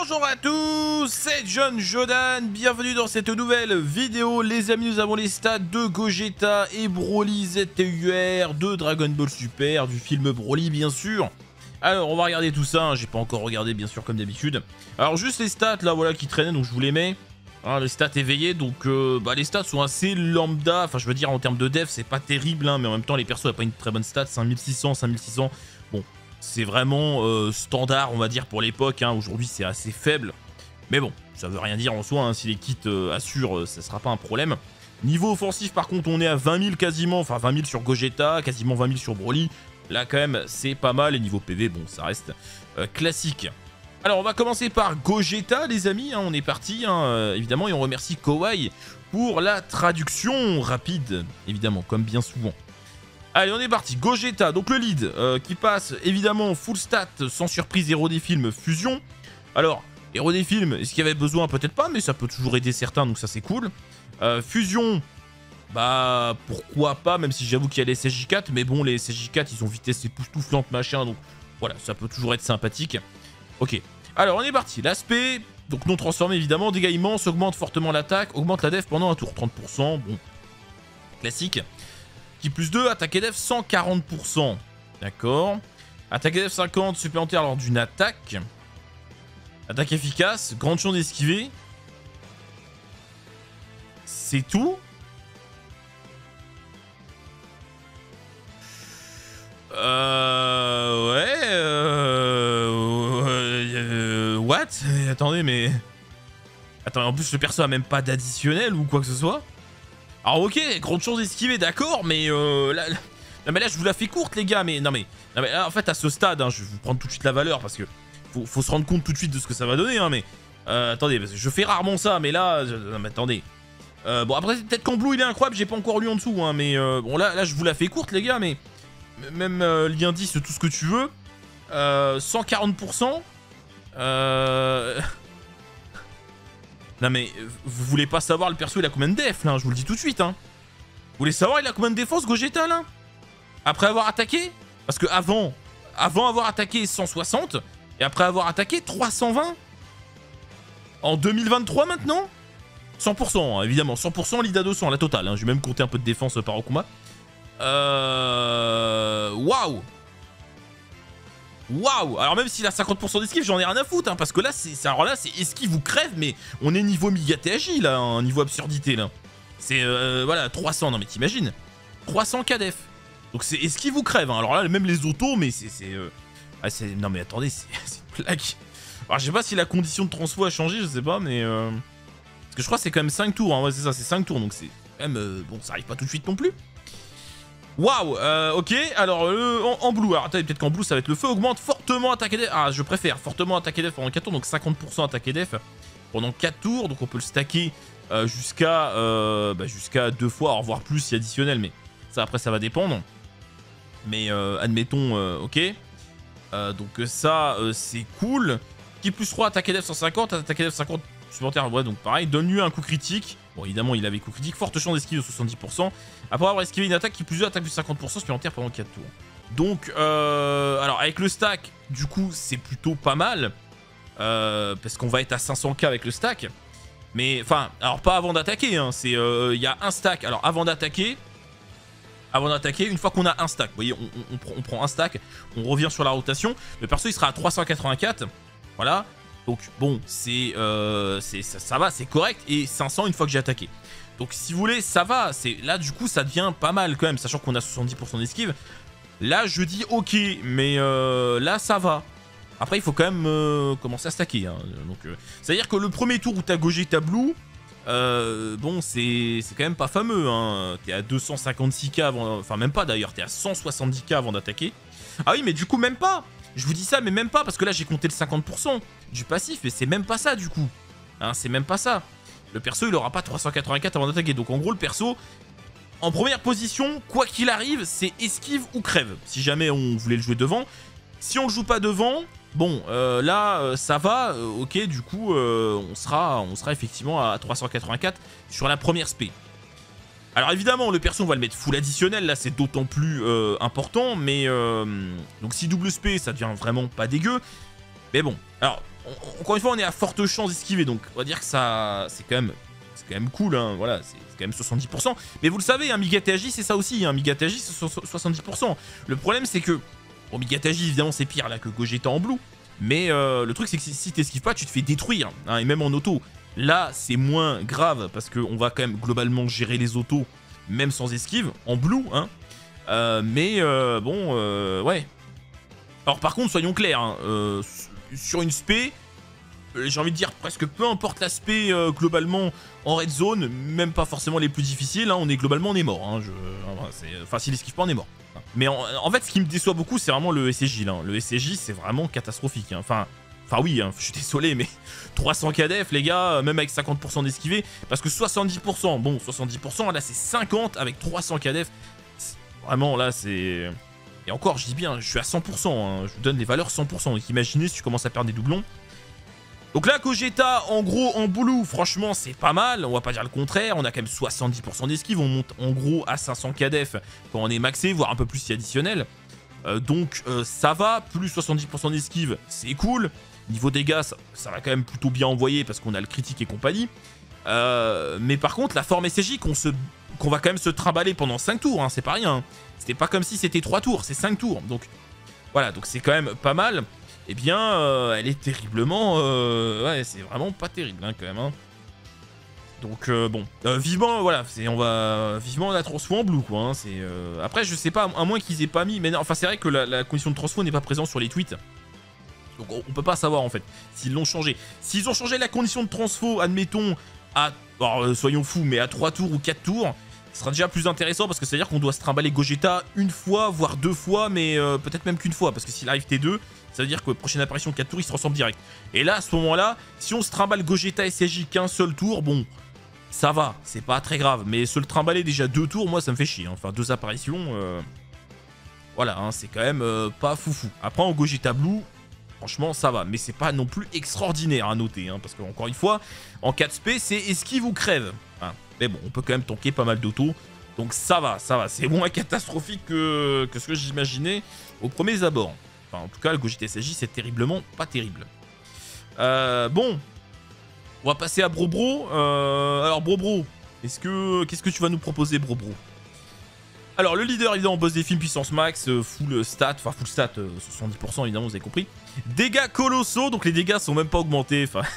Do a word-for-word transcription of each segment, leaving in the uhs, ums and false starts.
Bonjour à tous, c'est John Jodan, bienvenue dans cette nouvelle vidéo. Les amis, nous avons les stats de Gogeta et Broly Z T U R, de Dragon Ball Super, du film Broly bien sûr. Alors on va regarder tout ça, hein. J'ai pas encore regardé bien sûr comme d'habitude. Alors juste les stats là voilà qui traînaient, donc je vous les mets. Hein, les stats éveillés, donc euh, bah, les stats sont assez lambda, enfin je veux dire en termes de dev c'est pas terrible, hein, mais en même temps les persos n'ont pas une très bonne stat, cinq mille six cents, cinq mille six cents, bon c'est vraiment euh, standard on va dire pour l'époque, hein. Aujourd'hui c'est assez faible, mais bon ça veut rien dire en soi, hein. Si les kits euh, assurent, euh, ça sera pas un problème. Niveau offensif par contre on est à vingt mille quasiment, enfin vingt mille sur Gogeta, quasiment vingt mille sur Broly, là quand même c'est pas mal, et niveau P V bon ça reste euh, classique. Alors on va commencer par Gogeta les amis, hein, on est parti hein, euh, évidemment, et on remercie Kawaii pour la traduction rapide, évidemment, comme bien souvent. Allez on est parti, Gogeta, donc le lead euh, qui passe évidemment full stat, sans surprise, héros des films, fusion. Alors, héros des films, est-ce qu'il y avait besoin? Peut-être pas, mais ça peut toujours aider certains, donc ça c'est cool. Euh, fusion, bah pourquoi pas, même si j'avoue qu'il y a les S S J quatre, mais bon les S S J quatre ils ont vitesse époustouflante machin, donc voilà, ça peut toujours être sympathique. Ok, alors on est parti, l'aspect, donc non transformé évidemment, dégâts immenses, augmente fortement l'attaque, augmente la def pendant un tour, trente pour cent, bon, classique. Qui plus deux, attaque et def cent quarante pour cent, d'accord. Attaque et def cinquante, supplémentaire lors d'une attaque. Attaque efficace, grande chance d'esquiver. C'est tout. Euh... Ouais... Euh... What? Attendez, mais... Attends, en plus, le perso a même pas d'additionnel ou quoi que ce soit. Alors, ok, grande chance d'esquiver, d'accord, mais... Euh, là, là... Non, mais là, je vous la fais courte, les gars, mais... Non, mais, non, mais là, en fait, à ce stade, hein, je vais vous prendre tout de suite la valeur, parce que... Faut, faut se rendre compte tout de suite de ce que ça va donner, hein, mais... Euh, attendez, parce que je fais rarement ça, mais là... Je... Non, mais attendez... Euh, bon, après, peut-être qu'en blue, il est incroyable, j'ai pas encore lu en dessous, hein, mais... Euh, bon, là, là, je vous la fais courte, les gars, mais... Même euh, lien dix, tout ce que tu veux. Euh, cent quarante pour cent. Euh... Non mais, vous voulez pas savoir le perso il a combien de def là, je vous le dis tout de suite hein. Vous voulez savoir il a combien de défense Gogeta là? Après avoir attaqué? Parce que avant, avant avoir attaqué cent soixante, et après avoir attaqué trois cent vingt. En deux mille vingt-trois maintenant, cent pour cent hein, évidemment, cent pour cent lead à deux cents, la totale hein. Je vais même compter un peu de défense par au combat. Euh... Waouh! Waouh! Alors même s'il a cinquante pour cent d'esquive, j'en ai rien à foutre, hein, parce que là, c'est alors là, c'est esquive ou crève, mais on est niveau méga T H J, là, hein, niveau absurdité, là. C'est, euh, voilà, trois cents, non mais t'imagines? trois cents K D F. Donc c'est esquive ou crève, hein. Alors là, même les autos, mais c'est... Euh... Ah, non mais attendez, c'est une blague. Alors je sais pas si la condition de transfo a changé, je sais pas, mais... Euh... Parce que je crois que c'est quand même cinq tours, hein. Ouais, c'est ça, c'est cinq tours, donc c'est quand même... Euh... Bon, ça arrive pas tout de suite non plus. Waouh, euh, ok, alors euh, en, en blue, alors attendez, peut-être qu'en blue ça va être le feu, augmente fortement attaque et def, ah je préfère, fortement attaque et def pendant quatre tours, donc cinquante pour cent attaque et def pendant quatre tours, donc on peut le stacker euh, jusqu'à euh, bah, jusqu'à deux fois, alors voire plus si additionnel, mais ça après ça va dépendre, mais euh, admettons, euh, ok, euh, donc ça euh, c'est cool, qui plus trois attaque et def cent cinquante, attaque et def cinquante supplémentaire, ouais donc pareil, donne-lui un coup critique. Bon, évidemment, il avait coup critique, forte chance d'esquive de soixante-dix pour cent. Après avoir esquivé une attaque qui plus deux, attaque plus cinquante pour cent supplémentaire pendant quatre tours. Donc, euh, alors avec le stack, du coup, c'est plutôt pas mal. Euh, parce qu'on va être à cinq cents K avec le stack. Mais, enfin, alors pas avant d'attaquer, hein. C'est, euh, il y a un stack. Alors, avant d'attaquer, avant d'attaquer, une fois qu'on a un stack, vous voyez, on, on, on, prend, on prend un stack, on revient sur la rotation. Le perso, il sera à trois cent quatre-vingt-quatre. Voilà. Donc bon, c'est euh, ça, ça va, c'est correct, et cinq cents une fois que j'ai attaqué. Donc si vous voulez, ça va, là du coup ça devient pas mal quand même, sachant qu'on a soixante-dix pour cent d'esquive. Là je dis ok, mais euh, là ça va. Après il faut quand même euh, commencer à stacker. Hein. Donc euh, c'est-à-dire que le premier tour où t'as Gogeta Blue, euh, bon c'est quand même pas fameux. Hein. T'es à deux cent cinquante-six K avant, enfin même pas d'ailleurs, t'es à cent soixante-dix K avant d'attaquer. Ah oui mais du coup même pas. Je vous dis ça, mais même pas, parce que là, j'ai compté le cinquante pour cent du passif, et c'est même pas ça, du coup. Hein, c'est même pas ça. Le perso, il aura pas trois cent quatre-vingt-quatre avant d'attaquer. Donc, en gros, le perso, en première position, quoi qu'il arrive, c'est esquive ou crève. Si jamais on voulait le jouer devant. Si on le joue pas devant, bon, euh, là, euh, ça va. Euh, ok, du coup, euh, on, sera, on sera effectivement à trois cent quatre-vingt-quatre sur la première spé. Alors évidemment, le perso, on va le mettre full additionnel, là c'est d'autant plus euh, important, mais... Euh, donc si double spé, ça devient vraiment pas dégueu. Mais bon, alors on, encore une fois, on est à forte chance d'esquiver, donc on va dire que ça, c'est quand même, c'est quand même cool, hein, voilà, c'est quand même soixante-dix pour cent. Mais vous le savez, un Miga T H J, c'est ça aussi, un Miga T H J, c'est soixante-dix pour cent. Le problème, c'est que, bon, Miga T H J, évidemment, c'est pire là que Gogeta en blue, mais euh, le truc, c'est que si, si t'esquives pas, tu te fais détruire, hein, et même en auto. Là, c'est moins grave, parce qu'on va quand même globalement gérer les autos, même sans esquive, en blue, hein. Euh, mais euh, bon, euh, ouais. Alors par contre, soyons clairs, hein, euh, sur une spé, j'ai envie de dire presque peu importe l'aspect euh, globalement en red zone, même pas forcément les plus difficiles, hein, on est globalement on est mort. Hein, je, enfin, s'il esquive pas, on est mort. Mais en, en fait, ce qui me déçoit beaucoup, c'est vraiment le S C J. Là. Le S C J, c'est vraiment catastrophique. Hein. Enfin, enfin oui, hein, je suis désolé, mais trois cents K D F, les gars, même avec cinquante pour cent d'esquiver, parce que soixante-dix pour cent, bon, soixante-dix pour cent, là c'est cinquante avec trois cents K D F. Vraiment, là, c'est... Et encore, je dis bien, je suis à cent pour cent, hein. Je vous donne les valeurs cent pour cent. Donc imaginez si tu commences à perdre des doublons. Donc là, Gogeta, en gros, en blue, franchement, c'est pas mal. On va pas dire le contraire. On a quand même soixante-dix pour cent d'esquive. On monte en gros à cinq cents K D F quand on est maxé, voire un peu plus si additionnel. Euh, donc euh, ça va, plus soixante-dix pour cent d'esquive, c'est cool. Niveau dégâts, ça, ça va quand même plutôt bien envoyer parce qu'on a le critique et compagnie. Euh, mais par contre, la forme S C J qu'on se... qu'on va quand même se trimballer pendant cinq tours, hein, c'est pas rien. C'était pas comme si c'était trois tours, c'est cinq tours. Donc voilà, donc c'est quand même pas mal. Eh bien, euh, elle est terriblement... Euh, ouais, c'est vraiment pas terrible, hein, quand même. Hein. Donc euh, bon, euh, vivement, voilà, on va... Vivement la transfo en blue, quoi. Hein, euh... Après, je sais pas, à moins qu'ils aient pas mis... Mais non, enfin, c'est vrai que la, la condition de transfo n'est pas présente sur les tweets. Donc on, on peut pas savoir, en fait, s'ils l'ont changé. S'ils ont changé la condition de transfo, admettons, à... Alors, euh, soyons fous, mais à trois tours ou quatre tours... Ce sera déjà plus intéressant parce que c'est-à-dire qu'on doit se trimballer Gogeta une fois, voire deux fois, mais euh, peut-être même qu'une fois. Parce que s'il arrive T deux, ça veut dire que prochaine apparition quatre tours, il se transforme direct. Et là, à ce moment-là, si on se trimballe Gogeta S C J qu'un seul tour, bon, ça va, c'est pas très grave. Mais se le trimballer déjà deux tours, moi, ça me fait chier. Hein. Enfin, deux apparitions, euh... voilà, hein, c'est quand même euh, pas foufou. Après, en Gogeta Blue, franchement, ça va. Mais c'est pas non plus extraordinaire à noter. Hein, parce que, encore une fois, en quatre P, c'est esquive ou crève. Hein. Mais bon, on peut quand même tanker pas mal d'auto. Donc ça va, ça va. C'est moins catastrophique que, que ce que j'imaginais au premier abord. Enfin, en tout cas, le Gogeta S C J, c'est terriblement pas terrible. Euh, bon. On va passer à Brobro. Euh, alors, Brobro, est-ce que qu'est-ce que tu vas nous proposer, Brobro? Alors, le leader, évidemment, boss des films, puissance max, full stat, enfin full stat, soixante-dix pour cent, évidemment, vous avez compris. Dégâts colossaux, donc les dégâts sont même pas augmentés. Enfin...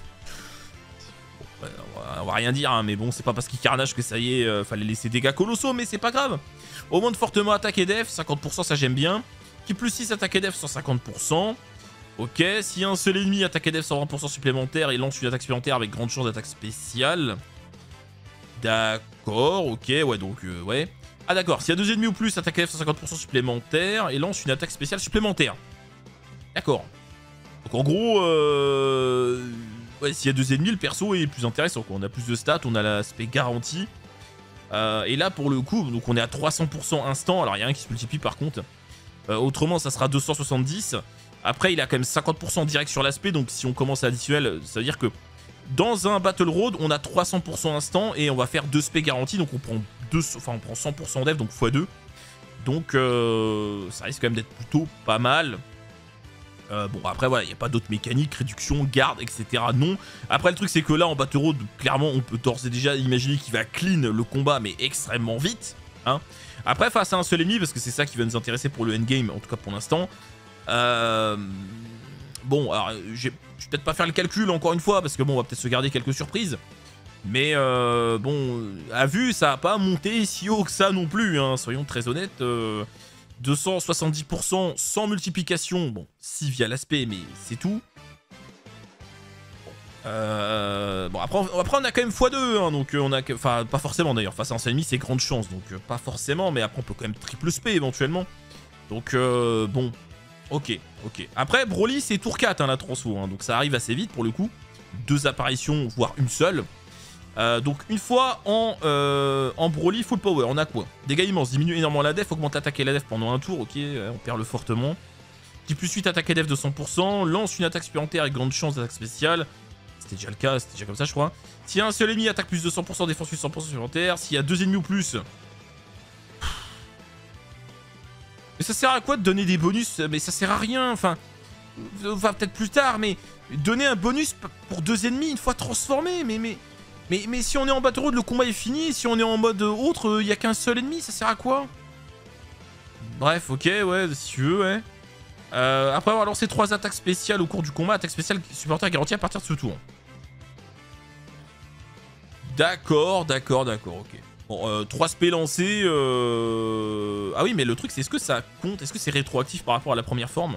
On va rien dire, hein, mais bon, c'est pas parce qu'il carnage que ça y est, euh, fallait laisser dégâts colossaux, mais c'est pas grave. Augmente fortement attaque et def, cinquante pour cent, ça j'aime bien. Qui plus six attaque et def, cent cinquante pour cent. Ok, si un seul ennemi attaque et def, cent vingt pour cent supplémentaire, il lance une attaque supplémentaire avec grande chance d'attaque spéciale. D'accord, ok, ouais, donc, euh, ouais. Ah d'accord, s'il y a deux ennemis ou plus, attaque et def, cent cinquante pour cent supplémentaire, et lance une attaque spéciale supplémentaire. D'accord. Donc en gros, euh... ouais, s'il y a deux ennemis, le perso est plus intéressant, quoi. On a plus de stats, on a l'aspect garanti. Euh, et là, pour le coup, donc on est à trois cents pour cent instant. Alors, il y a rien qui se multiplie, par contre. Euh, autrement, ça sera deux cent soixante-dix. Après, il a quand même cinquante pour cent direct sur l'aspect. Donc, si on commence à additionnel, ça veut dire que dans un Battle Road, on a trois cents pour cent instant. Et on va faire deux spé garantis. Donc, on prend, deux, enfin, on prend cent pour cent def, donc fois deux. Donc, euh, ça risque quand même d'être plutôt pas mal. Euh, bon, après, voilà, il n'y a pas d'autres mécaniques, réduction, garde, et cetera. Non. Après, le truc, c'est que là, en Battle Road, clairement, on peut d'ores et déjà imaginer qu'il va clean le combat, mais extrêmement vite. Hein. Après, face à un seul ennemi, parce que c'est ça qui va nous intéresser pour le endgame, en tout cas pour l'instant. Euh... Bon, alors, je vais peut-être pas faire le calcul, encore une fois, parce que bon, on va peut-être se garder quelques surprises. Mais euh, bon, à vue, ça n'a pas monté si haut que ça non plus, hein, soyons très honnêtes. Euh... deux cent soixante-dix pour cent sans multiplication. Bon, si via l'aspect, mais c'est tout. Bon, euh, bon après, on, après, on a quand même fois deux. Hein, donc, on a. Enfin, pas forcément d'ailleurs. Face à un seul ennemi, c'est grande chance. Donc, euh, pas forcément. Mais après, on peut quand même triple spé éventuellement. Donc, euh, bon. Ok, ok. Après, Broly, c'est tour quatre, hein, la transfo. Hein, donc, ça arrive assez vite pour le coup. Deux apparitions, voire une seule. Euh, donc une fois en, euh, en Broly full power, on a quoi? Dégâts immenses, diminue énormément la def, augmente l'attaque et la def pendant un tour, ok, on perd le fortement. Qui plus huit attaque et def de cent pour cent, lance une attaque supplémentaire avec grande chance d'attaque spéciale. C'était déjà le cas, c'était déjà comme ça je crois. S'il y a un seul ennemi, attaque plus de cent pour cent, défense plus cent pour cent supplémentaire. S'il y a deux ennemis ou plus... Mais ça sert à quoi de donner des bonus? Mais ça sert à rien, enfin... Enfin, peut-être plus tard, mais donner un bonus pour deux ennemis une fois transformés. Mais, mais, mais, mais si on est en Battle Road, le combat est fini. Si on est en mode autre, il n'y a qu'un seul ennemi, ça sert à quoi? Bref, ok, ouais, si tu veux, ouais. Euh, après avoir lancé trois attaques spéciales au cours du combat, attaque spéciale supporter garantie à partir de ce tour. D'accord, d'accord, d'accord, ok. Bon, euh, trois spé lancés... Euh... Ah oui, mais le truc, c'est est-ce que ça compte? Est-ce que c'est rétroactif par rapport à la première forme?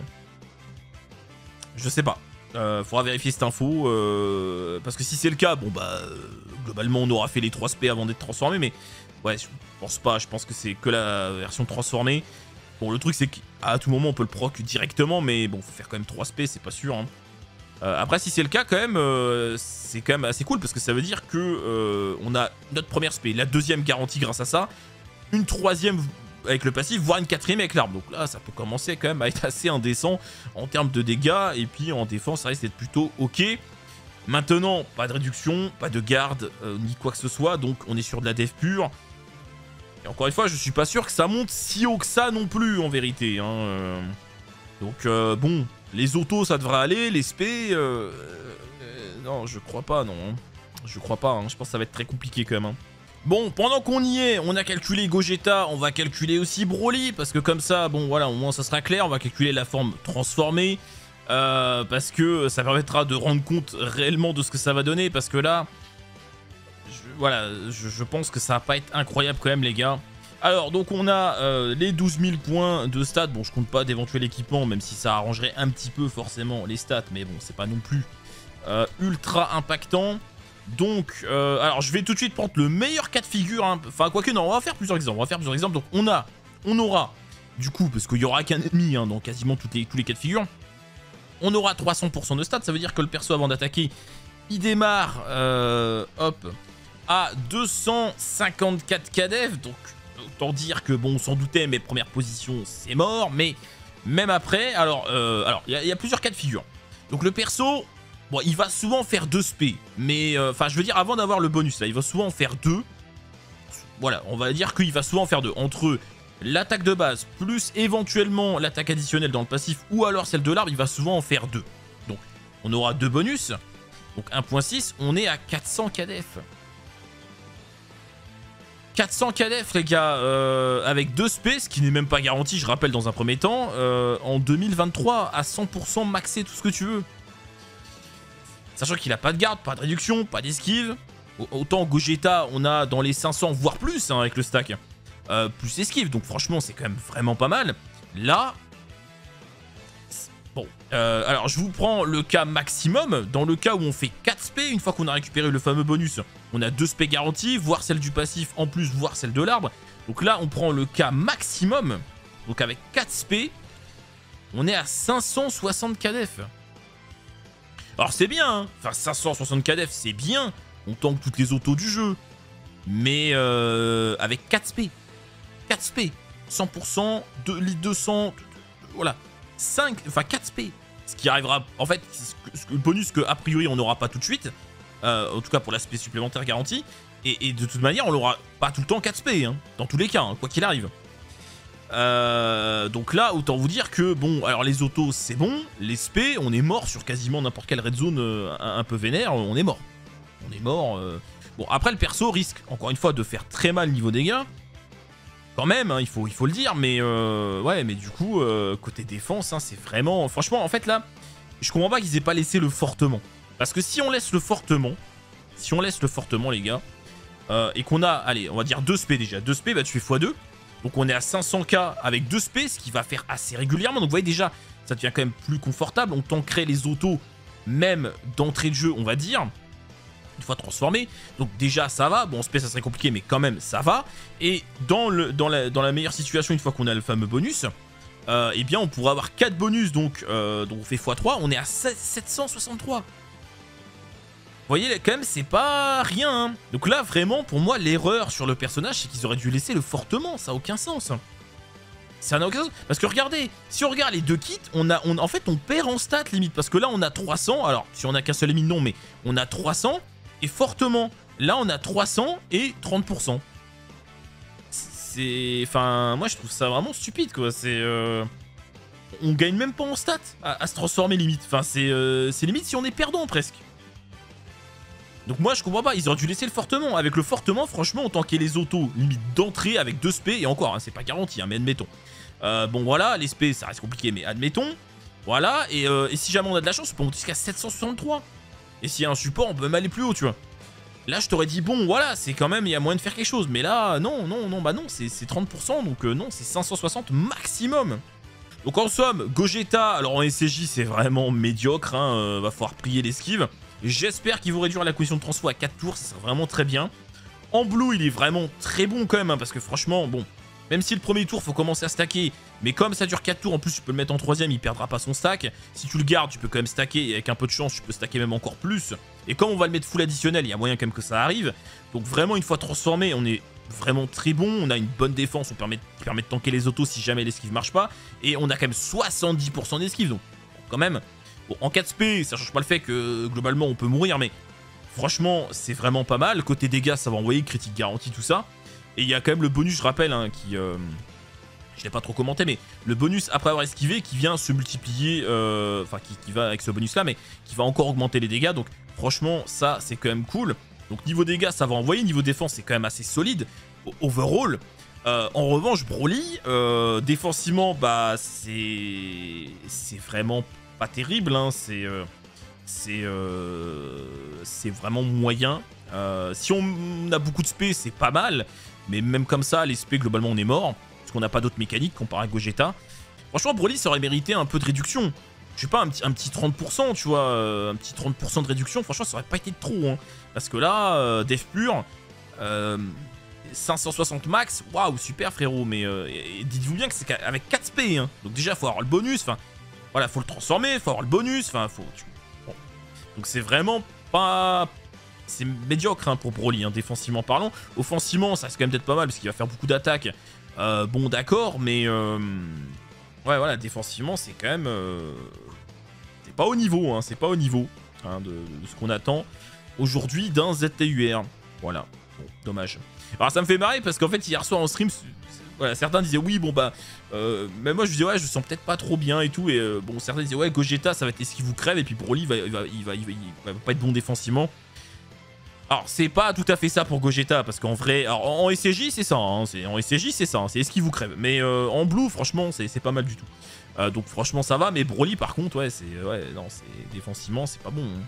Je sais pas. Euh, faudra vérifier cette info. Euh... Parce que si c'est le cas, bon bah... Euh, globalement, on aura fait les trois spé avant d'être transformé, mais... Ouais, je pense pas. Je pense que c'est que la version transformée. Bon, le truc, c'est qu'à tout moment, on peut le proc directement, mais bon, faut faire quand même trois spé, c'est pas sûr, hein. Euh, après, si c'est le cas, quand même, euh, c'est quand même assez cool parce que ça veut dire que euh, on a notre première spé, la deuxième garantie grâce à ça, une troisième avec le passif, voire une quatrième avec l'arme. Donc là, ça peut commencer quand même à être assez indécent en termes de dégâts et puis en défense, ça risque d'être plutôt ok. Maintenant, pas de réduction, pas de garde euh, ni quoi que ce soit, donc on est sur de la def pure. Et encore une fois, je suis pas sûr que ça monte si haut que ça non plus en vérité. Hein, euh. Donc euh, bon. Les autos, ça devrait aller. Les spé, euh, euh, non, je crois pas, non. Je crois pas, hein. Je pense que ça va être très compliqué quand même. Hein. Bon, pendant qu'on y est, on a calculé Gogeta, on va calculer aussi Broly, parce que comme ça, bon, voilà, au moins ça sera clair. On va calculer la forme transformée, euh, parce que ça permettra de rendre compte réellement de ce que ça va donner, parce que là, je, voilà, je, je pense que ça va pas être incroyable quand même, les gars. Alors, donc on a euh, les douze mille points de stats. Bon, je compte pas d'éventuel équipement, même si ça arrangerait un petit peu forcément les stats. Mais bon, c'est pas non plus euh, ultra impactant. Donc, euh, alors je vais tout de suite prendre le meilleur cas de figure. Hein. Enfin, quoique, non, on va faire plusieurs exemples. On va faire plusieurs exemples. Donc, on a, on aura, du coup, parce qu'il y aura qu'un ennemi hein, dans quasiment toutes les, tous les cas de figure, on aura trois cents pour cent de stats. Ça veut dire que le perso, avant d'attaquer, il démarre, euh, hop, à deux cent cinquante-quatre K D F. Donc, autant dire que, bon, on s'en doutait, mes premières positions, c'est mort. Mais même après, alors, euh, alors, il y, y a plusieurs cas de figure. Donc, le perso, bon, il va souvent faire deux spé. Mais, enfin, euh, je veux dire, avant d'avoir le bonus, là, il va souvent en faire deux. Voilà, on va dire qu'il va souvent en faire deux. Entre l'attaque de base, plus éventuellement l'attaque additionnelle dans le passif, ou alors celle de l'arbre, il va souvent en faire deux. Donc, on aura deux bonus. Donc, un virgule six, on est à quatre cents K D F. quatre cents K D F les gars, euh, avec deux spé, ce qui n'est même pas garanti, je rappelle dans un premier temps, euh, en deux mille vingt-trois à cent pour cent maxé tout ce que tu veux. Sachant qu'il a pas de garde, pas de réduction, pas d'esquive. Autant Gogeta, on a dans les cinq cents, voire plus hein, avec le stack, euh, plus esquive, donc franchement c'est quand même vraiment pas mal. Là, bon, euh, alors je vous prends le cas maximum, dans le cas où on fait quatre spé, une fois qu'on a récupéré le fameux bonus, on a deux spé garanties, voire celle du passif en plus, voire celle de l'arbre. Donc là, on prend le cas maximum, donc avec quatre spé, on est à cinq cent soixante K D F. Alors c'est bien, hein, enfin cinq cent soixante K D F c'est bien, on tank toutes les autos du jeu, mais euh, avec quatre spé, quatre spé, cent pour cent, deux cents, voilà. cinq, enfin quatre spé, ce qui arrivera, en fait, le bonus que a priori on n'aura pas tout de suite, euh, en tout cas pour l'aspect supplémentaire garanti, et, et de toute manière on l'aura pas tout le temps quatre spé, hein, dans tous les cas, hein, quoi qu'il arrive. Euh, donc là, autant vous dire que, bon, alors les autos c'est bon, les spé, on est mort sur quasiment n'importe quelle red zone euh, un, un peu vénère, on est mort. On est mort. Euh... Bon, après le perso risque, encore une fois, de faire très mal niveau dégâts. Quand même, hein, il, faut, il faut le dire, mais euh, ouais, mais du coup, euh, côté défense, hein, c'est vraiment... Franchement, en fait, là, je comprends pas qu'ils aient pas laissé le fortement. Parce que si on laisse le fortement, si on laisse le fortement, les gars, euh, et qu'on a, allez, on va dire deux spé déjà. deux spé, bah tu fais fois deux. Donc on est à cinq cents K avec deux spé, ce qui va faire assez régulièrement. Donc vous voyez déjà, ça devient quand même plus confortable. On tankerait les autos, même d'entrée de jeu, on va dire. Une fois transformé, donc déjà ça va, bon en spé ça serait compliqué mais quand même ça va, et dans, le, dans, la, dans la meilleure situation une fois qu'on a le fameux bonus, euh, eh bien on pourra avoir quatre bonus, donc, euh, donc on fait fois trois, on est à sept cent soixante-trois. Vous voyez quand même c'est pas rien, hein. Donc là vraiment pour moi l'erreur sur le personnage c'est qu'ils auraient dû laisser le fortement, ça n'a aucun sens. Ça n'a aucun sens, parce que regardez, si on regarde les deux kits, on a, on, en fait on perd en stats limite, parce que là on a trois cents, alors si on a qu'un seul ennemi non mais on a trois cents, et fortement, là on a trois cents et trente pour cent. C'est... Enfin, moi je trouve ça vraiment stupide quoi, c'est... Euh... on gagne même pas en stats à, à se transformer limite. Enfin, c'est euh, limite si on est perdant presque. Donc moi je comprends pas, ils auraient dû laisser le fortement. Avec le fortement, franchement, on tankait les autos limite d'entrée avec deux spé, et encore, hein, c'est pas garanti, hein, mais admettons. Euh, bon voilà, les spé ça reste compliqué, mais admettons. Voilà, et, euh, et si jamais on a de la chance, on peut monter jusqu'à sept cent soixante-trois. Et s'il y a un support, on peut même aller plus haut, tu vois. Là, je t'aurais dit, bon, voilà, c'est quand même, il y a moyen de faire quelque chose. Mais là, non, non, non, bah non, c'est trente pour cent, donc euh, non, c'est cinq cent soixante maximum. Donc en somme, Gogeta, alors en S C J, c'est vraiment médiocre, hein, euh, va falloir prier l'esquive. J'espère qu'ils vont réduire la condition de transfo à quatre tours, ça serait vraiment très bien. En blue, il est vraiment très bon quand même, hein, parce que franchement, bon, même si le premier tour, faut commencer à stacker, mais comme ça dure quatre tours, en plus, tu peux le mettre en troisième, il perdra pas son stack. Si tu le gardes, tu peux quand même stacker, et avec un peu de chance, tu peux stacker même encore plus. Et comme on va le mettre full additionnel, il y a moyen quand même que ça arrive. Donc vraiment, une fois transformé, on est vraiment très bon. On a une bonne défense, on permet, qui permet de tanker les autos si jamais l'esquive marche pas. Et on a quand même soixante-dix pour cent d'esquive, donc quand même... Bon, en quatre spé, ça change pas le fait que globalement on peut mourir, mais franchement c'est vraiment pas mal. Côté dégâts, ça va envoyer, critique garantie, tout ça. Et il y a quand même le bonus, je rappelle, hein, qui... Euh, je l'ai pas trop commenté, mais le bonus après avoir esquivé qui vient se multiplier, euh, enfin qui, qui va avec ce bonus là, mais qui va encore augmenter les dégâts. Donc franchement ça c'est quand même cool. Donc niveau dégâts ça va envoyer, niveau défense c'est quand même assez solide. Overall, euh, en revanche Broly, euh, défensivement bah c'est c'est vraiment pas terrible, hein. c'est euh, c'est euh, c'est vraiment moyen. Euh, si on a beaucoup de spé c'est pas mal, mais même comme ça les spé globalement on est mort. Qu'on n'a pas d'autres mécaniques comparé à Gogeta. Franchement, Broly, ça aurait mérité un peu de réduction. Je sais pas, un petit, un petit trente pour cent, tu vois, euh, un petit trente pour cent de réduction, franchement, ça aurait pas été de trop. Hein, parce que là, euh, Def Pur, euh, cinq cent soixante max, waouh, super frérot. Mais euh, dites-vous bien que c'est avec quatre spé. Hein, donc déjà, faut avoir le bonus. Enfin, voilà, faut le transformer, faut avoir le bonus. Enfin, faut. Tu... Bon. Donc c'est vraiment pas. C'est médiocre hein, pour Broly, hein, défensivement parlant. Offensivement, ça reste quand même peut-être pas mal parce qu'il va faire beaucoup d'attaques. Euh, bon d'accord, mais euh, ouais voilà, défensivement c'est quand même euh, c'est pas au niveau, hein, c'est pas au niveau hein, de, de ce qu'on attend aujourd'hui d'un Z T U R. Voilà, bon, dommage. Alors ça me fait marrer parce qu'en fait hier soir en stream, voilà, certains disaient oui bon bah, euh, même moi je disais ouais je sens peut-être pas trop bien et tout et euh, bon certains disaient ouais Gogeta ça va être ce qui vous crève et puis Broly il va, il va, il va, il va, il va pas être bon défensivement. Alors, c'est pas tout à fait ça pour Gogeta, parce qu'en vrai... Alors, en S C J, c'est ça, hein, en S C J, c'est ça, hein, c'est ce qui vous crève. Mais euh, en blue, franchement, c'est pas mal du tout. Euh, donc, franchement, ça va, mais Broly, par contre, ouais, c'est... Ouais, non, c'est... Défensivement, c'est pas bon. Hein.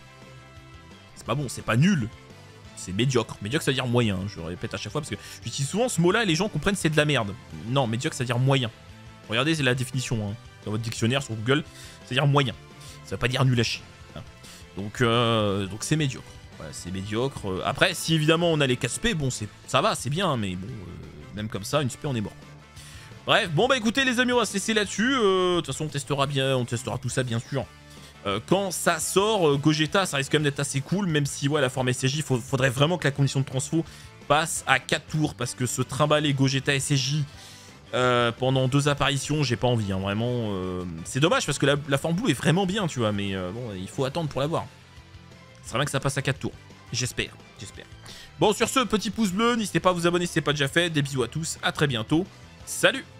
C'est pas bon, c'est pas nul. C'est médiocre. Médiocre, ça veut dire moyen, je le répète à chaque fois, parce que j'utilise souvent ce mot-là et les gens comprennent c'est de la merde. Non, médiocre, ça veut dire moyen. Regardez, c'est la définition, hein, dans votre dictionnaire, sur Google, ça veut dire moyen. Ça veut pas dire nul à chier. Hein. Donc, euh, donc c'est médiocre. Voilà, c'est médiocre. Après, si évidemment on a les quatre spé, bon, ça va, c'est bien, mais bon, euh, même comme ça, une spé, on est mort. Bref, bon, bah écoutez, les amis, on va se laisser là-dessus. Euh, de toute façon, on testera bien, on testera tout ça, bien sûr. Euh, quand ça sort, euh, Gogeta, ça risque quand même d'être assez cool, même si, ouais, la forme S C J, il faudrait vraiment que la condition de transfo passe à quatre tours, parce que se trimballer Gogeta S C J euh, pendant deux apparitions, j'ai pas envie, hein, vraiment. Euh, c'est dommage, parce que la, la forme blue est vraiment bien, tu vois, mais euh, bon, il faut attendre pour l'avoir. Ça serait bien que ça passe à quatre tours. J'espère, j'espère. Bon, sur ce, petit pouce bleu, n'hésitez pas à vous abonner si ce n'est pas déjà fait. Des bisous à tous, à très bientôt. Salut!